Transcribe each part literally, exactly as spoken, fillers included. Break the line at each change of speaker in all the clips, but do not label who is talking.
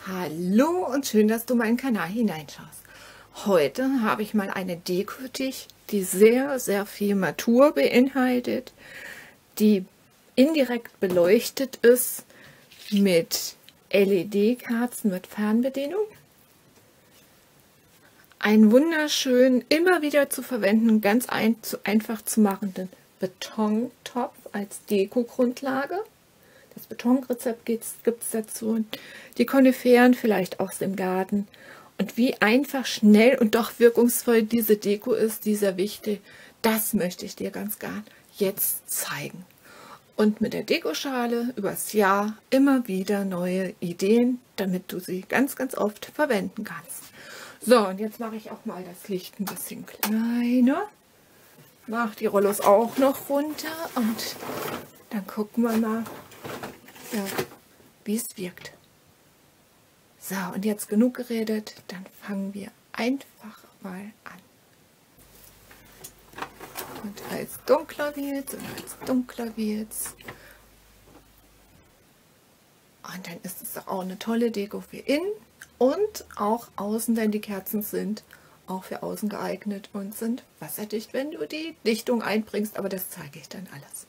Hallo und schön, dass du meinen Kanal hineinschaust. Heute habe ich mal eine Deko für dich, die sehr, sehr viel Natur beinhaltet, die indirekt beleuchtet ist mit L E D-Kerzen mit Fernbedienung. Einen wunderschönen, immer wieder zu verwenden, ganz ein, zu einfach zu machenden Betontopf als Deko-Grundlage. Das Betonrezept gibt es dazu. Die Koniferen vielleicht aus dem Garten. Und wie einfach, schnell und doch wirkungsvoll diese Deko ist, dieser wichtig, das möchte ich dir ganz gern jetzt zeigen. Und mit der Dekoschale übers Jahr immer wieder neue Ideen, damit du sie ganz, ganz oft verwenden kannst. So, und jetzt mache ich auch mal das Licht ein bisschen kleiner. Mache die Rollos auch noch runter und dann gucken wir mal, ja, wie es wirkt. So, und jetzt genug geredet, dann fangen wir einfach mal an. Und als dunkler wird und als dunkler wird. Und dann ist es auch eine tolle Deko für innen und auch außen, denn die Kerzen sind auch für außen geeignet und sind wasserdicht, wenn du die Dichtung einbringst, aber das zeige ich dann alles.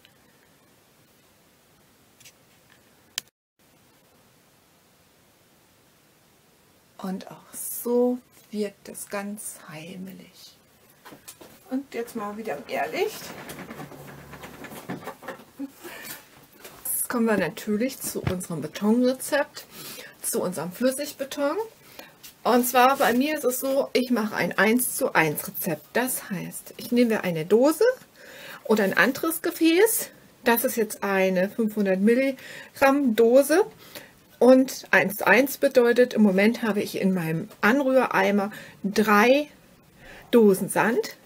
Und auch so wirkt es ganz heimelig. Und jetzt mal wieder im Irrlicht. Jetzt kommen wir natürlich zu unserem Betonrezept, zu unserem Flüssigbeton. Und zwar bei mir ist es so, ich mache ein eins zu eins Rezept. Das heißt, ich nehme eine Dose oder ein anderes Gefäß. Das ist jetzt eine fünfhundert Milligramm Dose. Und eins zu eins bedeutet, im Moment habe ich in meinem Anrühreimer drei Dosen Sand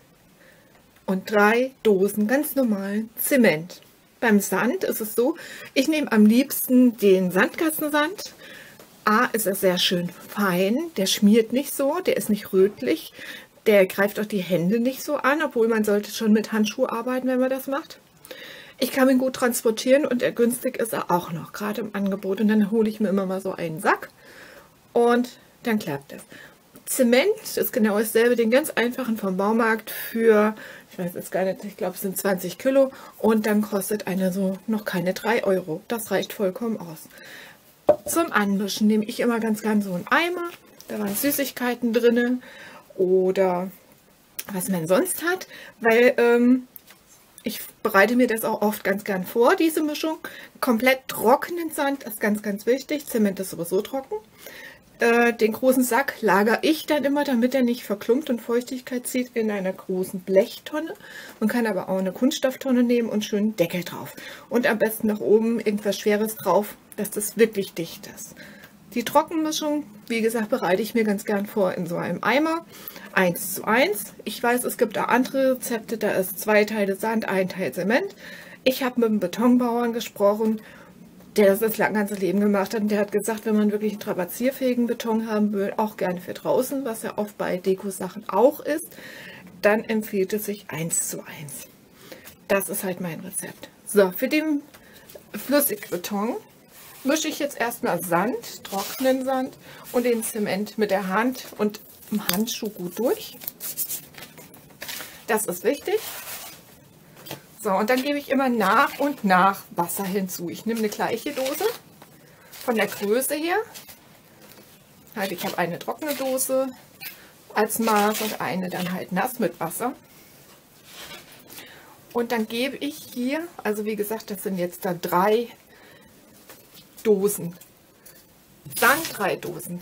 und drei Dosen ganz normalen Zement. Beim Sand ist es so, ich nehme am liebsten den Sandkastensand. A, ist er sehr schön fein, der schmiert nicht so, der ist nicht rötlich, der greift auch die Hände nicht so an, obwohl man sollte schon mit Handschuhen arbeiten, wenn man das macht. Ich kann ihn gut transportieren und er günstig ist er auch noch, gerade im Angebot. Und dann hole ich mir immer mal so einen Sack und dann klappt es. Zement ist genau dasselbe, den ganz einfachen vom Baumarkt für, ich weiß jetzt gar nicht, ich glaube es sind zwanzig Kilo und dann kostet eine so noch keine drei Euro. Das reicht vollkommen aus. Zum Anmischen nehme ich immer ganz gern so einen Eimer, da waren Süßigkeiten drin oder was man sonst hat, weil ähm, ich bereite mir das auch oft ganz gern vor, diese Mischung. Komplett trockenen Sand ist ganz, ganz wichtig. Zement ist sowieso trocken. Äh, den großen Sack lagere ich dann immer, damit er nicht verklumpt und Feuchtigkeit zieht, in einer großen Blechtonne. Man kann aber auch eine Kunststofftonne nehmen und schön Deckel drauf. Und am besten nach oben irgendwas Schweres drauf, dass das wirklich dicht ist. Die Trockenmischung, wie gesagt, bereite ich mir ganz gern vor in so einem Eimer. eins zu eins. Ich weiß, es gibt auch andere Rezepte, da ist zwei Teile Sand, ein Teil Zement. Ich habe mit einem Betonbauern gesprochen, der das das ganze Leben gemacht hat. Und der hat gesagt, wenn man wirklich einen trapazierfähigen Beton haben will, auch gerne für draußen, was ja oft bei Deko-Sachen auch ist, dann empfiehlt es sich eins zu eins. Das ist halt mein Rezept. So, für den Flüssigbeton mische ich jetzt erstmal Sand, trockenen Sand und den Zement mit der Hand und im Handschuh gut durch. Das ist wichtig. So, und dann gebe ich immer nach und nach Wasser hinzu. Ich nehme eine gleiche Dose von der Größe her. Halt, ich habe eine trockene Dose als Maß und eine dann halt nass mit Wasser. Und dann gebe ich hier, also wie gesagt, das sind jetzt da drei Dosen Sand, drei Dosen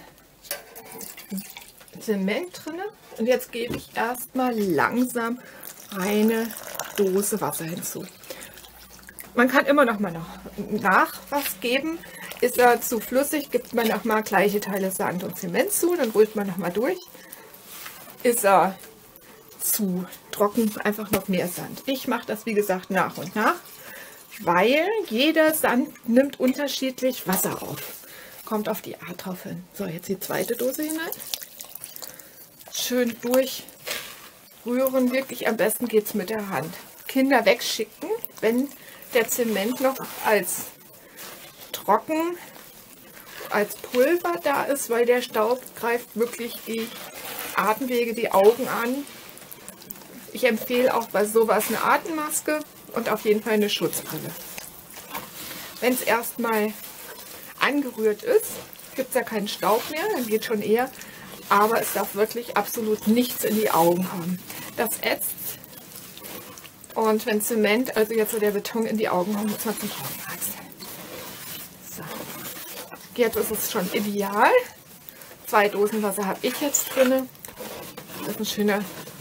Zement drin. Und jetzt gebe ich erstmal langsam eine Dose Wasser hinzu. Man kann immer noch mal noch nach was geben. Ist er zu flüssig, gibt man noch mal gleiche Teile Sand und Zement zu, dann rührt man noch mal durch. Ist er zu trocken, einfach noch mehr Sand. Ich mache das wie gesagt nach und nach, weil jeder Sand nimmt unterschiedlich Wasser auf. Kommt auf die Art drauf hin. So, jetzt die zweite Dose hinein. Schön durchrühren, wirklich am besten geht es mit der Hand. Kinder wegschicken, wenn der Zement noch als trocken als Pulver da ist, weil der Staub greift wirklich die Atemwege, die Augen an. Ich empfehle auch bei sowas eine Atemmaske und auf jeden Fall eine Schutzbrille. Wenn es erstmal angerührt ist, gibt es ja keinen Staub mehr, dann geht schon eher. Aber es darf wirklich absolut nichts in die Augen haben. Das ätzt. Und wenn Zement, also jetzt so der Beton in die Augen kommt, muss man zum Augenarzt. So. Jetzt ist es schon ideal. Zwei Dosen Wasser habe ich jetzt drin. Das ist ein schöner,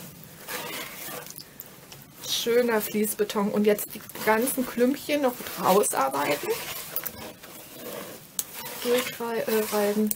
schöner Fließbeton. Und jetzt die ganzen Klümpchen noch rausarbeiten. Durchreiben.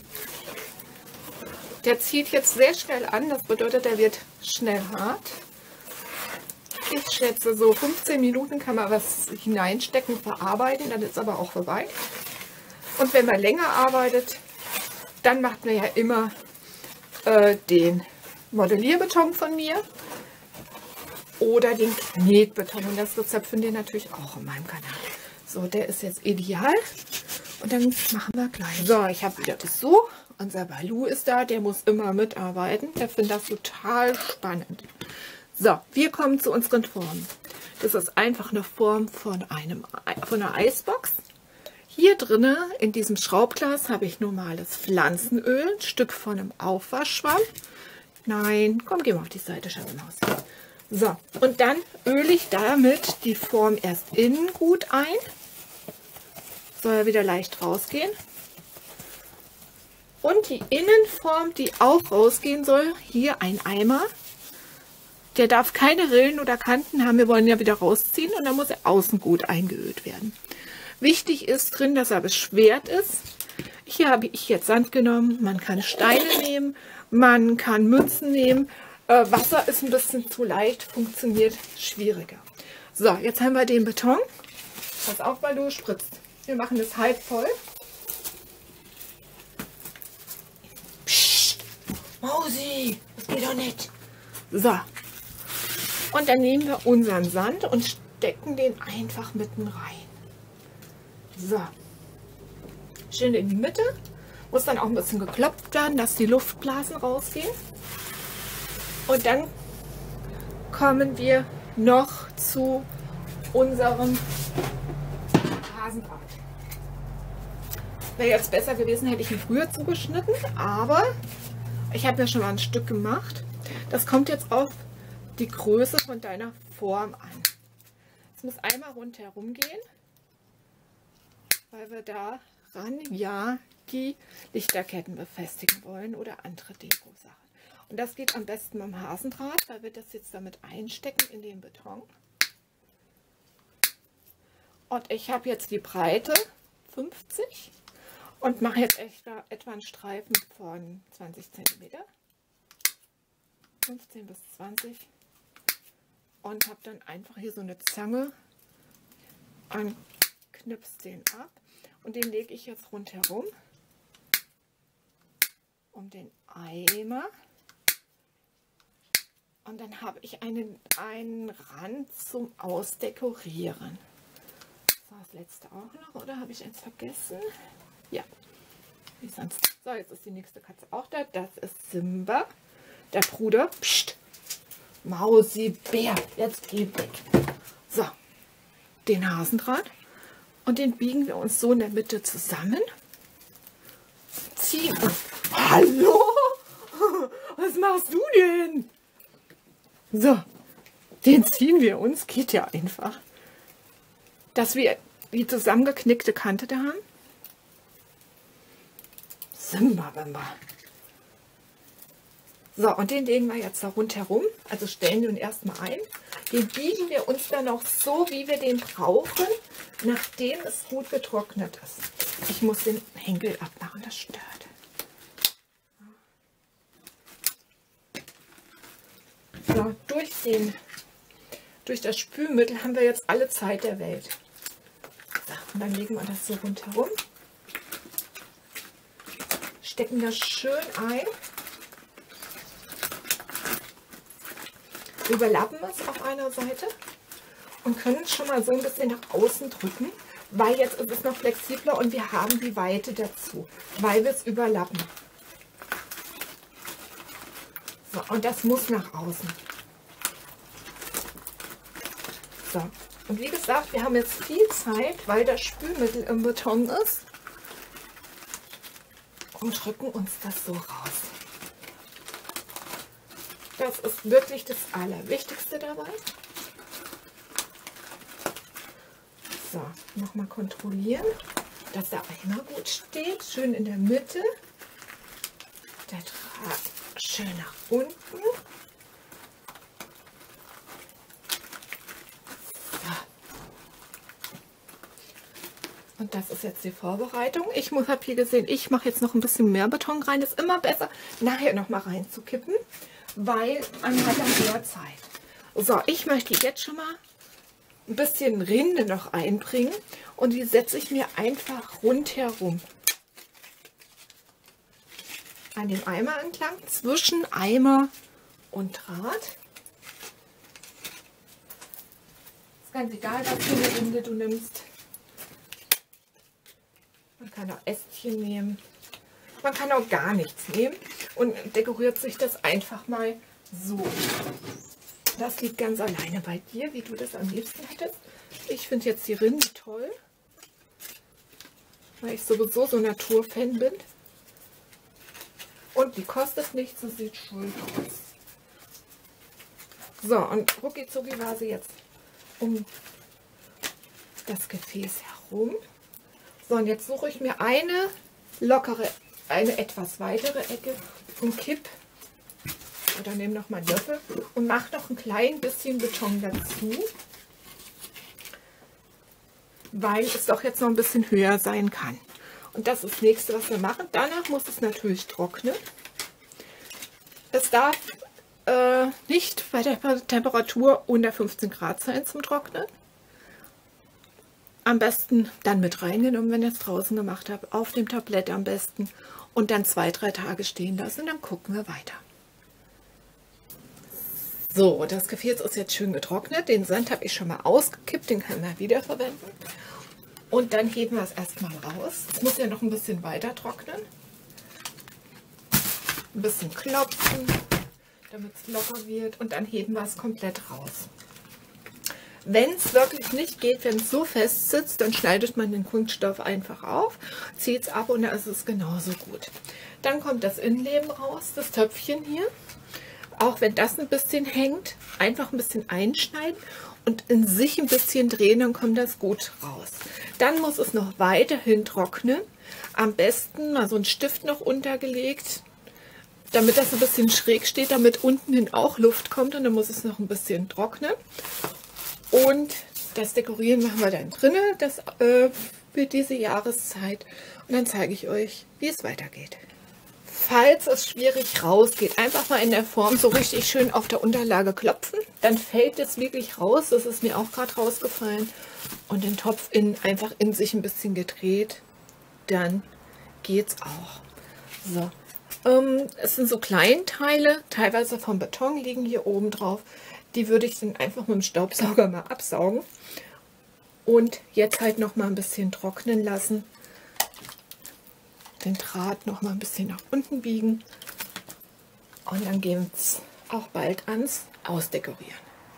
Der zieht jetzt sehr schnell an. Das bedeutet, er wird schnell hart. Ich schätze, so fünfzehn Minuten kann man was hineinstecken, verarbeiten, dann ist aber auch vorbei. Und wenn man länger arbeitet, dann macht man ja immer äh, den Modellierbeton von mir oder den Knetbeton. Und das Rezept findet ihr natürlich auch in meinem Kanal. So, der ist jetzt ideal. Und dann machen wir gleich. So, ich habe wieder das so. Unser Balu ist da, der muss immer mitarbeiten. Der findet das total spannend. So, wir kommen zu unseren Formen. Das ist einfach eine Form von, einem, von einer Eisbox. Hier drinnen, in diesem Schraubglas, habe ich normales Pflanzenöl, ein Stück von einem Aufwaschschwamm. Nein, komm, geh mal auf die Seite, schau mal aus. So, und dann öle ich damit die Form erst innen gut ein. Soll ja wieder leicht rausgehen. Und die Innenform, die auch rausgehen soll, hier ein Eimer. Der darf keine Rillen oder Kanten haben. Wir wollen ja wieder rausziehen und dann muss er außen gut eingeölt werden. Wichtig ist drin, dass er beschwert ist. Hier habe ich jetzt Sand genommen. Man kann Steine nehmen, man kann Münzen nehmen. Äh, Wasser ist ein bisschen zu leicht, funktioniert schwieriger. So, jetzt haben wir den Beton. Pass auf, weil du spritzt. Wir machen das halb voll. Psst, Mausi, das geht doch nicht. So. Und dann nehmen wir unseren Sand und stecken den einfach mitten rein. So. Schön in die Mitte. Muss dann auch ein bisschen geklopft werden, dass die Luftblasen rausgehen. Und dann kommen wir noch zu unserem Hasendraht. Wäre jetzt besser gewesen, hätte ich ihn früher zugeschnitten, aber ich habe ja schon mal ein Stück gemacht. Das kommt jetzt auf die Größe von deiner Form an. Es muss einmal rundherum gehen, weil wir daran ja die Lichterketten befestigen wollen oder andere Deko-Sachen. Und das geht am besten mit dem Hasendraht, weil wir das jetzt damit einstecken in den Beton. Und ich habe jetzt die Breite fünfzig und mache jetzt etwa, etwa einen Streifen von zwanzig Zentimeter. fünfzehn bis zwanzig. Und habe dann einfach hier so eine Zange und knipse den ab. Und den lege ich jetzt rundherum um den Eimer. Und dann habe ich einen, einen Rand zum Ausdekorieren. So, das letzte auch noch. Oder habe ich eins vergessen? Ja, wie sonst. So, jetzt ist die nächste Katze auch da. Das ist Simba, der Bruder. Psst. Mausi, Bär, jetzt geh weg. So, den Hasendraht. Und den biegen wir uns so in der Mitte zusammen. Ziehen. Hallo? Was machst du denn? So, den ziehen wir uns. Geht ja einfach. Dass wir die zusammengeknickte Kante da haben. Simba, Bamba. So, und den legen wir jetzt da rundherum. Also stellen wir ihn erstmal ein. Den biegen wir uns dann auch so, wie wir den brauchen, nachdem es gut getrocknet ist. Ich muss den Henkel abmachen, das stört. So, durch, den, durch das Spülmittel haben wir jetzt alle Zeit der Welt. So, und dann legen wir das so rundherum. Stecken das schön ein. Überlappen es auf einer Seite und können es schon mal so ein bisschen nach außen drücken, weil jetzt ist es noch flexibler und wir haben die Weite dazu, weil wir es überlappen. So, und das muss nach außen. So, und wie gesagt, wir haben jetzt viel Zeit, weil das Spülmittel im Beton ist, und drücken uns das so raus. Das ist wirklich das Allerwichtigste dabei. So, nochmal kontrollieren, dass der Eimer gut steht, schön in der Mitte. Der Draht schön nach unten. So. Und das ist jetzt die Vorbereitung. Ich habe hier gesehen, ich mache jetzt noch ein bisschen mehr Beton rein. Ist immer besser, nachher noch mal reinzukippen, weil man hat dann mehr Zeit. So, ich möchte jetzt schon mal ein bisschen Rinde noch einbringen und die setze ich mir einfach rundherum an dem Eimer entlang, zwischen Eimer und Draht. Ist ganz egal, was für eine Rinde du nimmst. Man kann auch Ästchen nehmen. Man kann auch gar nichts nehmen und dekoriert sich das einfach mal so. Das liegt ganz alleine bei dir, wie du das am liebsten hättest. Ich finde jetzt die Rinde toll, weil ich sowieso so Naturfan bin. Und die kostet nichts, sie sieht schön aus. So, und rucki zucki war sie jetzt um das Gefäß herum. So, und jetzt suche ich mir eine lockere, eine etwas weitere Ecke und kipp oder nehme noch mal einen Löffel und mache noch ein klein bisschen Beton dazu, weil es doch jetzt noch ein bisschen höher sein kann. Und das ist das nächste, was wir machen. Danach muss es natürlich trocknen. Es darf äh, nicht bei der Temperatur unter fünfzehn Grad sein zum Trocknen. Am besten dann mit reingenommen, wenn ihr es draußen gemacht habt, auf dem Tablett am besten und dann zwei, drei Tage stehen lassen und dann gucken wir weiter. So, das Gefäß ist jetzt schön getrocknet. Den Sand habe ich schon mal ausgekippt, den kann man wiederverwenden. Und dann heben wir es erstmal raus. Es muss ja noch ein bisschen weiter trocknen. Ein bisschen klopfen, damit es locker wird. Und dann heben wir es komplett raus. Wenn es wirklich nicht geht, wenn es so fest sitzt, dann schneidet man den Kunststoff einfach auf, zieht es ab und dann ist es genauso gut. Dann kommt das Innenleben raus, das Töpfchen hier. Auch wenn das ein bisschen hängt, einfach ein bisschen einschneiden und in sich ein bisschen drehen, dann kommt das gut raus. Dann muss es noch weiterhin trocknen. Am besten mal so einen Stift noch untergelegt, damit das ein bisschen schräg steht, damit unten hin auch Luft kommt und dann muss es noch ein bisschen trocknen. Und das Dekorieren machen wir dann drinnen, das äh, für diese Jahreszeit. Und dann zeige ich euch, wie es weitergeht. Falls es schwierig rausgeht, einfach mal in der Form so richtig schön auf der Unterlage klopfen. Dann fällt es wirklich raus. Das ist mir auch gerade rausgefallen. Und den Topf in, einfach in sich ein bisschen gedreht. Dann geht es auch. So. Ähm, es sind so Kleinteile, teilweise vom Beton liegen hier oben drauf. Die würde ich dann einfach mit dem Staubsauger mal absaugen. Und jetzt halt noch mal ein bisschen trocknen lassen. Den Draht noch mal ein bisschen nach unten biegen. Und dann gehen es auch bald ans Ausdekorieren.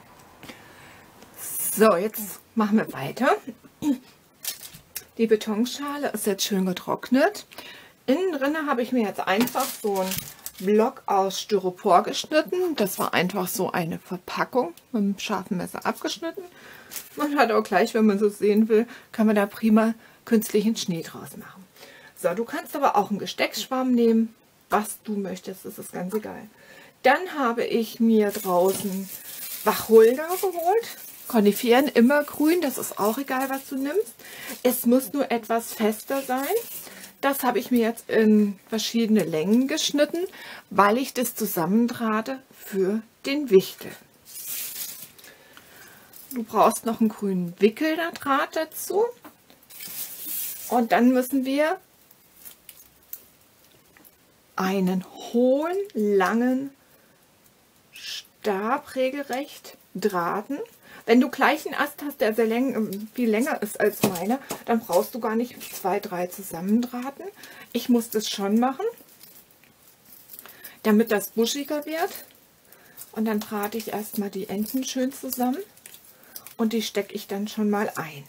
So, jetzt machen wir weiter. Die Betonschale ist jetzt schön getrocknet. Innen drin habe ich mir jetzt einfach so ein Block aus Styropor geschnitten. Das war einfach so eine Verpackung mit einem scharfen Messer abgeschnitten. Man hat auch gleich, wenn man so sehen will, kann man da prima künstlichen Schnee draus machen. So, du kannst aber auch einen Gesteckschwamm nehmen, was du möchtest, das ist ganz egal. Dann habe ich mir draußen Wacholder geholt. Koniferen immer grün, das ist auch egal, was du nimmst. Es muss nur etwas fester sein. Das habe ich mir jetzt in verschiedene Längen geschnitten, weil ich das zusammendrahte für den Wichtel. Du brauchst noch einen grünen Wickeldraht dazu. Und dann müssen wir einen hohen, langen Stab regelrecht drahten. Wenn du gleich einen Ast hast, der sehr läng viel länger ist als meiner, dann brauchst du gar nicht zwei, drei zusammendrahten. Ich muss das schon machen, damit das buschiger wird. Und dann drahte ich erstmal die Enden schön zusammen und die stecke ich dann schon mal ein.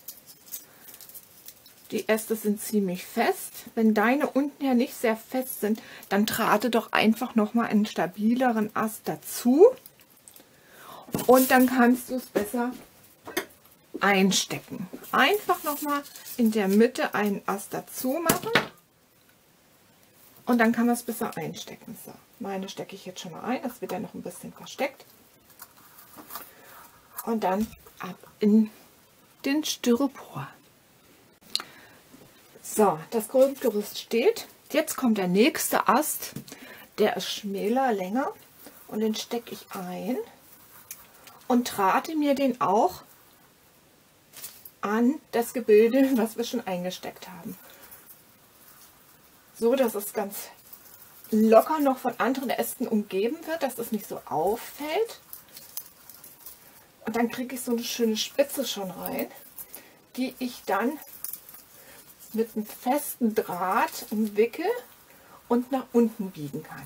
Die Äste sind ziemlich fest. Wenn deine unten ja nicht sehr fest sind, dann drahte doch einfach noch mal einen stabileren Ast dazu. Und dann kannst du es besser einstecken. Einfach noch mal in der Mitte einen Ast dazu machen. Und dann kann man es besser einstecken. So, meine stecke ich jetzt schon mal ein. Das wird ja noch ein bisschen versteckt. Und dann ab in den Styropor. So, das Grundgerüst steht. Jetzt kommt der nächste Ast. Der ist schmäler, länger. Und den stecke ich ein. Und drahte mir den auch an das Gebilde, was wir schon eingesteckt haben. So, dass es ganz locker noch von anderen Ästen umgeben wird, dass es nicht so auffällt. Und dann kriege ich so eine schöne Spitze schon rein, die ich dann mit einem festen Draht umwickel und nach unten biegen kann.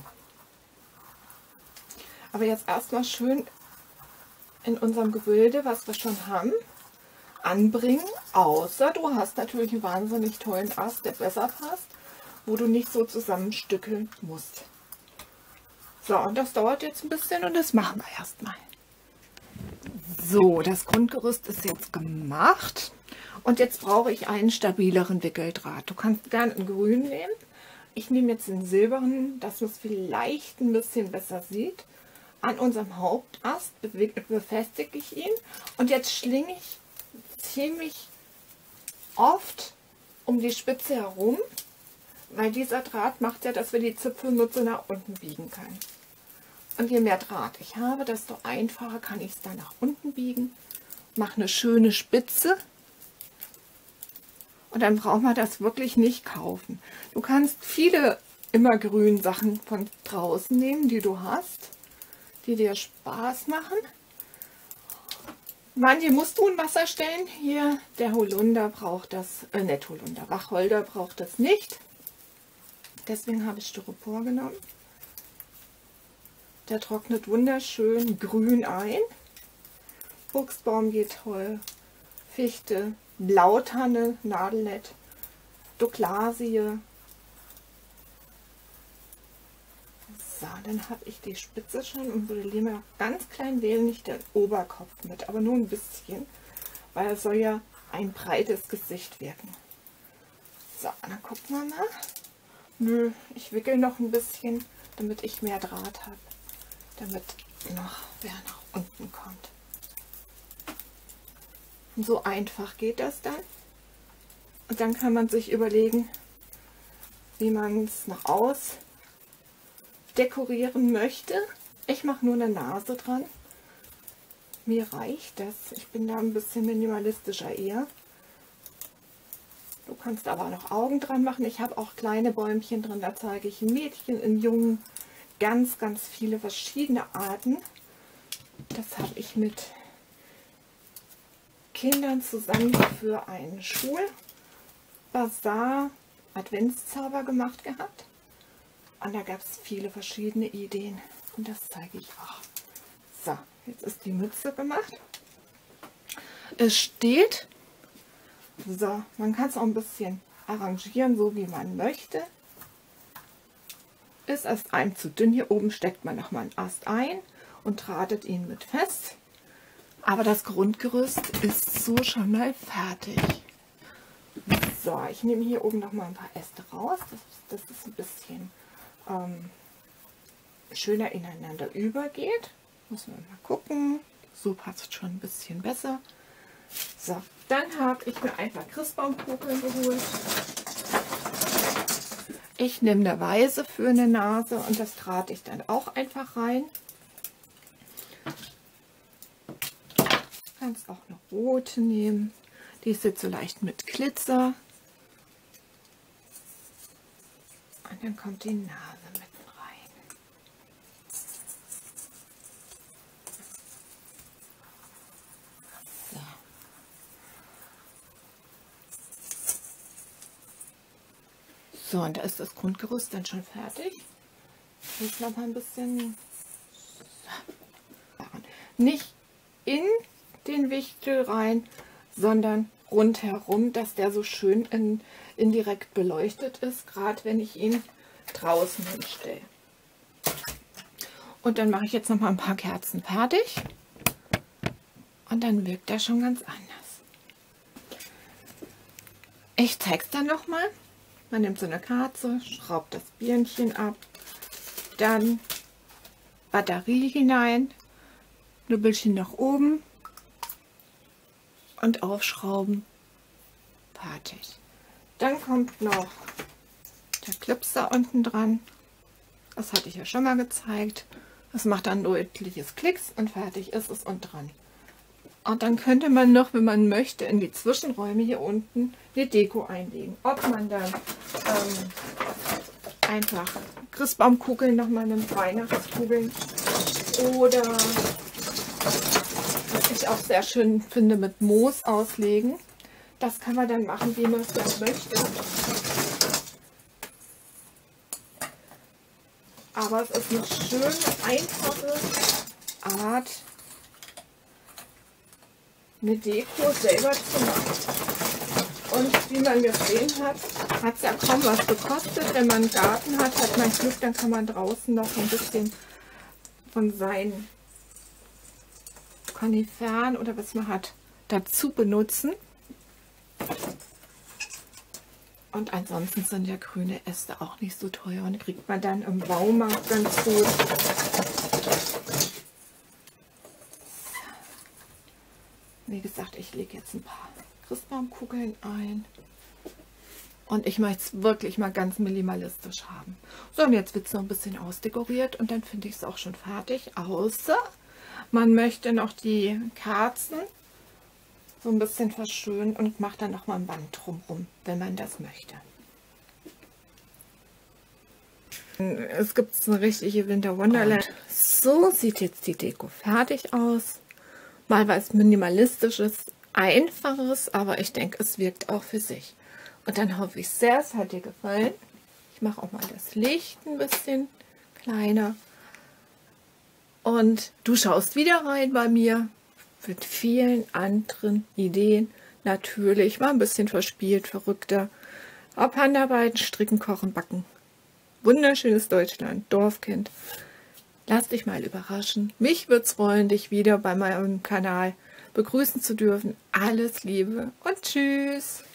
Aber jetzt erstmal schön in unserem Gebilde, was wir schon haben, anbringen, außer du hast natürlich einen wahnsinnig tollen Ast, der besser passt, wo du nicht so zusammenstückeln musst. So, und das dauert jetzt ein bisschen und das machen wir erstmal. So, das Grundgerüst ist jetzt gemacht und jetzt brauche ich einen stabileren Wickeldraht. Du kannst gerne einen grünen nehmen. Ich nehme jetzt den silbernen, dass man es vielleicht ein bisschen besser sieht. An unserem Hauptast befestige ich ihn und jetzt schlinge ich ziemlich oft um die Spitze herum, weil dieser Draht macht ja, dass wir die Zipfelmütze nach unten biegen können. Und je mehr Draht ich habe, desto einfacher kann ich es dann nach unten biegen. Mache eine schöne Spitze und dann braucht man das wirklich nicht kaufen. Du kannst viele immergrün Sachen von draußen nehmen, die du hast, die dir Spaß machen. Manche musst du in Wasser stellen. Hier, der Holunder braucht das, äh, nicht Holunder, Wacholder braucht das nicht. Deswegen habe ich Styropor genommen. Der trocknet wunderschön grün ein. Buchsbaum geht toll. Fichte, Blautanne, Nadelnett, Douglasie. So, dann habe ich die Spitze schon und modelliere mir noch ganz klein wenig den Oberkopf mit, aber nur ein bisschen, weil es soll ja ein breites Gesicht wirken. So, dann gucken wir mal. Nö, ich wickel noch ein bisschen, damit ich mehr Draht habe, damit noch wer nach unten kommt. Und so einfach geht das dann. Und dann kann man sich überlegen, wie man es nach außen dekorieren möchte. Ich mache nur eine Nase dran. Mir reicht das. Ich bin da ein bisschen minimalistischer eher. Du kannst aber noch Augen dran machen. Ich habe auch kleine Bäumchen drin. Da zeige ich ein Mädchen, einen Jungen. Ganz, ganz viele verschiedene Arten. Das habe ich mit Kindern zusammen für einen Schulbazar Adventszauber gemacht gehabt. Und da gab es viele verschiedene Ideen. Und das zeige ich auch. So, jetzt ist die Mütze gemacht. Es steht. So, man kann es auch ein bisschen arrangieren, so wie man möchte. Ist erst einem zu dünn. Hier oben steckt man nochmal einen Ast ein und drahtet ihn mit fest. Aber das Grundgerüst ist so schon mal fertig. So, ich nehme hier oben noch mal ein paar Äste raus. Das, das ist ein bisschen ähm, schöner ineinander übergeht. Muss man mal gucken. So passt schon ein bisschen besser. So, dann habe ich mir einfach Christbaumkugeln geholt. Ich nehme eine weiße für eine Nase und das drahte ich dann auch einfach rein. Kannst auch eine rote nehmen. Die ist jetzt so leicht mit Glitzer. Und dann kommt die Nase mitten rein. So, und da ist das Grundgerüst dann schon fertig. Jetzt noch mal ein bisschen nicht in den Wichtel rein, sondern rundherum, dass der so schön in, indirekt beleuchtet ist, gerade wenn ich ihn draußen hinstelle. Und dann mache ich jetzt noch mal ein paar Kerzen fertig und dann wirkt er schon ganz anders. Ich zeige es dann noch mal. Man nimmt so eine Kerze, schraubt das Birnchen ab, dann Batterie hinein, Nüppelchen nach oben und aufschrauben. Fertig. Dann kommt noch der Clipser unten dran. Das hatte ich ja schon mal gezeigt. Das macht dann deutliches Klicks und fertig ist es und dran. Und dann könnte man noch, wenn man möchte, in die Zwischenräume hier unten eine Deko einlegen. Ob man dann ähm, einfach Christbaumkugeln nochmal nimmt, Weihnachtskugeln, oder was ich auch sehr schön finde, mit Moos auslegen. Das kann man dann machen, wie man es dann möchte. Aber es ist eine schöne, einfache Art, eine Deko selber zu machen. Und wie man gesehen hat, hat es ja kaum was gekostet. Wenn man einen Garten hat, hat man Glück, dann kann man draußen noch ein bisschen von seinen Koniferen oder was man hat dazu benutzen. Und ansonsten sind ja grüne Äste auch nicht so teuer und kriegt man dann im Baumarkt ganz gut. Wie gesagt, ich lege jetzt ein paar Christbaumkugeln ein. Und ich möchte es wirklich mal ganz minimalistisch haben. So, und jetzt wird es noch ein bisschen ausdekoriert und dann finde ich es auch schon fertig. Außer man möchte noch die Kerzen so ein bisschen verschönen und macht dann noch mal ein Band drumherum, wenn man das möchte. Es gibt eine richtige Winter Wonderland. So sieht jetzt die Deko fertig aus. Mal was Minimalistisches, Einfaches, aber ich denke, es wirkt auch für sich. Und dann hoffe ich sehr, es hat dir gefallen. Ich mache auch mal das Licht ein bisschen kleiner. Und du schaust wieder rein bei mir mit vielen anderen Ideen. Natürlich mal ein bisschen verspielt, verrückter. Ob Handarbeiten, Stricken, Kochen, Backen. Wunderschönes Deutschland, Dorfkind. Lass dich mal überraschen. Mich würde es freuen, dich wieder bei meinem Kanal begrüßen zu dürfen. Alles Liebe und Tschüss.